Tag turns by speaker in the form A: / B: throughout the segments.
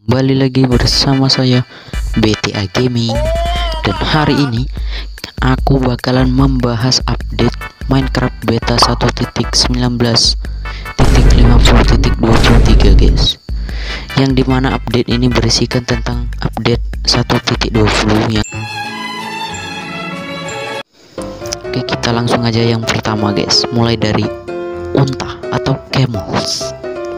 A: Kembali lagi bersama saya BTA Gaming. Dan hari ini aku bakalan membahas update Minecraft beta 1.19.50.23 guys, yang dimana update ini berisikan tentang update 1.20 yang Oke, kita langsung aja yang pertama guys, mulai dari unta atau camels.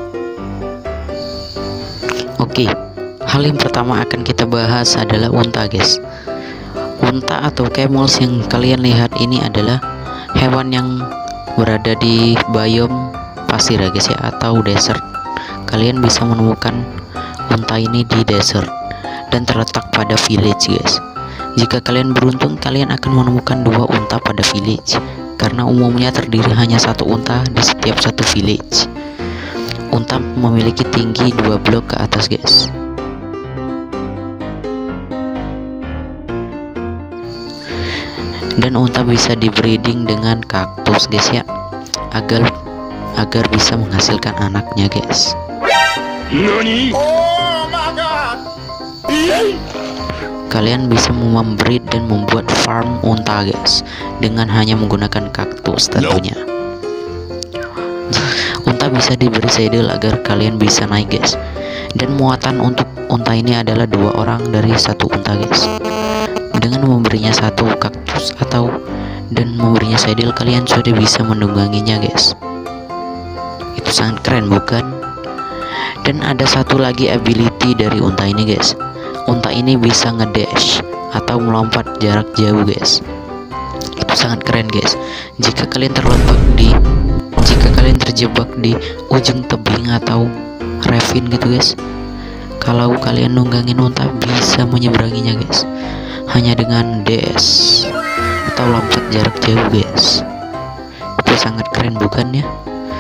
A: Oke, hal yang pertama akan kita bahas adalah unta guys. Unta atau camels yang kalian lihat ini adalah hewan yang berada di biome pasir ya guys ya, atau desert. Kalian bisa menemukan unta ini di desert dan terletak pada village guys. Jika kalian beruntung, kalian akan menemukan 2 unta pada village, karena umumnya terdiri hanya 1 unta di setiap satu village. Unta memiliki tinggi 2 blok ke atas guys. Dan unta bisa di breeding dengan kaktus guys ya, agar bisa menghasilkan anaknya guys.
B: Nani? Oh my god.
A: Kalian bisa membreed dan membuat farm unta guys dengan hanya menggunakan kaktus tentunya. Unta bisa diberi saddle agar kalian bisa naik guys. Dan muatan untuk unta ini adalah 2 orang dari 1 unta guys. Dengan memberinya 1 kaktus dan memberinya saddle, kalian sudah bisa menungganginya guys. Itu sangat keren bukan? Dan ada satu lagi ability dari unta ini guys. Unta ini bisa ngedash atau melompat jarak jauh guys. Itu sangat keren guys. Jika kalian terjebak di ujung tebing atau ravine gitu guys, kalau kalian nunggangin unta bisa menyeberanginya guys, hanya dengan dash atau lompat jarak jauh guys. Itu sangat keren bukan ya?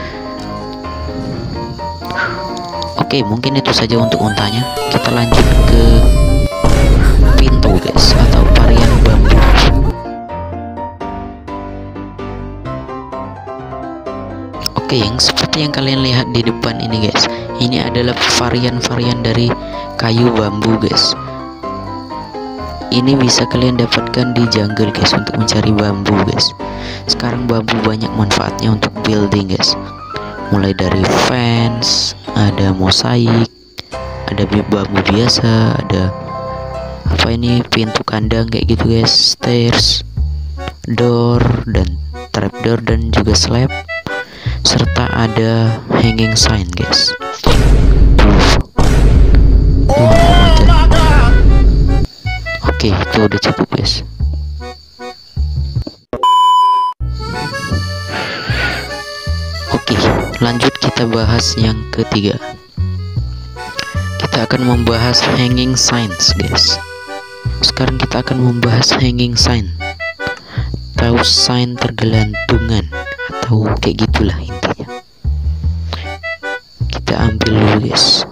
A: Oke, mungkin itu saja untuk untanya. Kita lanjut ke pintu guys, atau varian bambu. Oke, yang seperti yang kalian lihat di depan ini guys, ini adalah varian-varian dari kayu bambu guys. Ini bisa kalian dapatkan di jungle guys untuk mencari bambu guys. Sekarang bambu banyak manfaatnya untuk building guys. Mulai dari fence, ada mosaik, ada bambu biasa, ada apa ini, pintu kandang kayak gitu guys, stairs, door dan trapdoor, dan juga slab, serta ada hanging sign guys. Oke, itu udah cukup guys. Oke, lanjut kita bahas yang ketiga. Kita akan membahas hanging signs guys. Sekarang kita akan membahas hanging sign, atau sign tergelantungan, atau kayak gitulah intinya. Kita ambil dulu guys.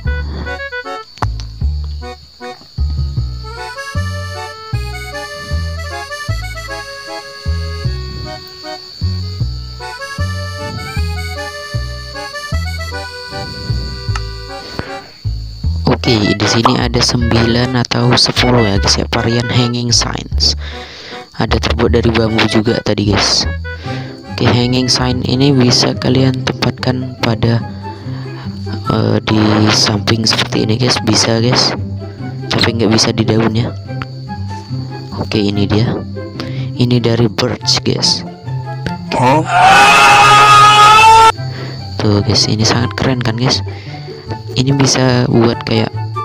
A: Oke, di sini ada 9 atau 10 ya guys ya, varian hanging signs. Ada terbuat dari bambu juga tadi guys. Oke, hanging sign ini bisa kalian tempatkan pada di samping seperti ini guys, bisa guys, tapi nggak bisa di daun ya. Oke, ini dia. Ini dari birch guys. Tuh guys, ini sangat keren kan guys. Ini bisa buat kayak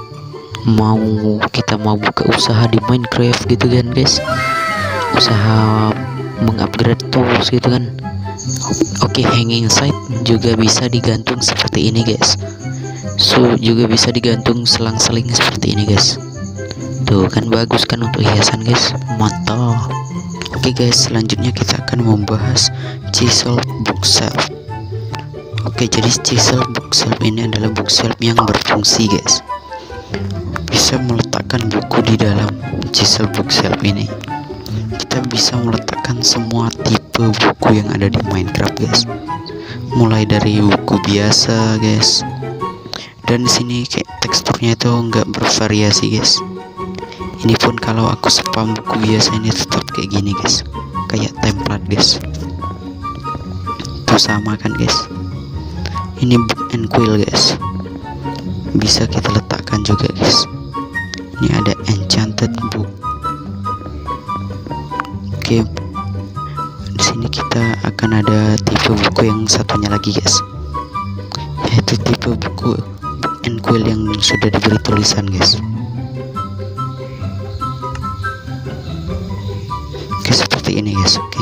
A: kita mau buka usaha di Minecraft gitu kan guys, usaha mengupgrade tools gitu kan. Oke, hanging sign juga bisa digantung seperti ini guys. Juga bisa digantung selang-seling seperti ini guys. Tuh kan, bagus kan untuk hiasan guys, mantap. Oke guys, selanjutnya kita akan membahas chisel bookshelf. Oke, jadi chisel bookshelf ini adalah bookshelf yang berfungsi guys. Bisa meletakkan buku di dalam chisel bookshelf ini. Kita bisa meletakkan semua tipe buku yang ada di Minecraft guys. Mulai dari buku biasa guys, Dan di sini kayak teksturnya itu nggak bervariasi guys. Ini pun kalau aku spam buku biasa ini tetap kayak gini guys, kayak template guys. Itu sama kan guys. Ini book and quill guys, bisa kita letakkan juga guys. Ini ada enchanted book. Oke, di sini kita akan ada tipe buku yang satunya lagi guys, yaitu tipe buku book and quill yang sudah diberi tulisan guys. Oke, seperti ini guys. Oke,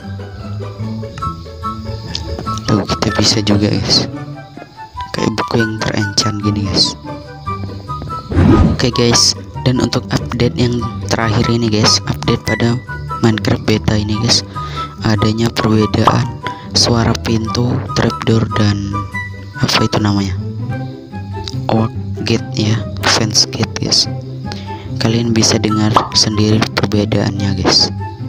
A: tuh kita bisa juga guys, kayak buku yang terenchant gini guys. Oke guys, dan untuk update yang terakhir ini guys, update pada Minecraft beta ini guys, adanya perbedaan suara pintu, trapdoor, dan apa itu namanya, oak gate ya, fence gate guys. Kalian bisa dengar sendiri perbedaannya guys.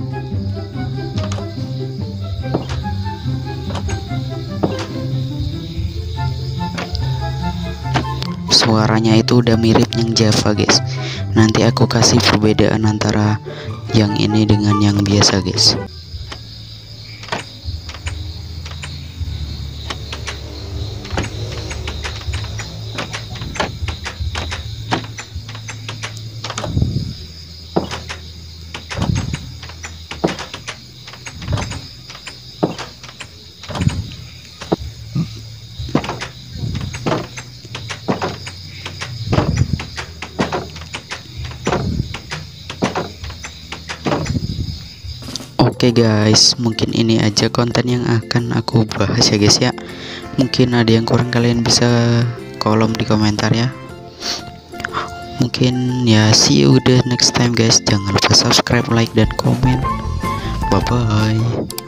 A: Suaranya itu udah mirip yang Java guys. Nanti aku kasih perbedaan antara yang ini dengan yang biasa guys. Oke guys, mungkin ini aja konten yang akan aku bahas ya guys ya. Mungkin ada yang kurang, kalian bisa kolom di komentar ya. Mungkin ya, see you the next time guys. Jangan lupa subscribe, like, dan komen. Bye bye.